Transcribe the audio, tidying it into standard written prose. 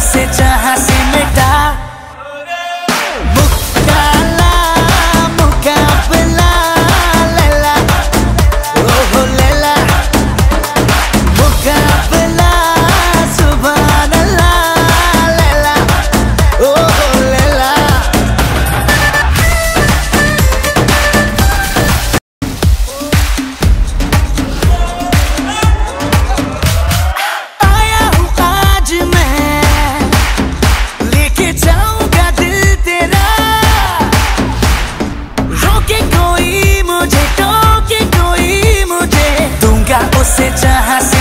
उसे जहां से मिटा। मुकाला मुकाबला लैला, ओहो लैला मुकाबला सुभान अल्लाह लैला, ओहो लैला। आया हूँ आज मैं, लेके जाऊंगा दिल तेरा। रोके कोई मुझे, टोके कोई मुझे, दूंगा उसे जहां से